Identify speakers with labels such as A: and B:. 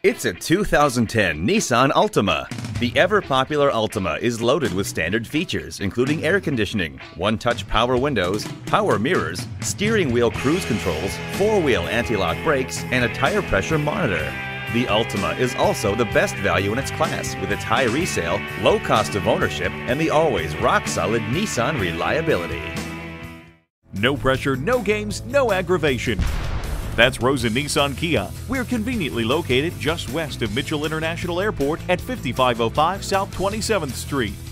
A: It's a 2010 Nissan Altima. The ever-popular Altima is loaded with standard features, including air conditioning, one-touch power windows, power mirrors, steering wheel cruise controls, four-wheel anti-lock brakes, and a tire pressure monitor. The Altima is also the best value in its class with its high resale, low cost of ownership, and the always rock-solid Nissan reliability.
B: No pressure, no games, no aggravation. That's Rosen Nissan Kia. We're conveniently located just west of Mitchell International Airport at 5505 South 27th Street.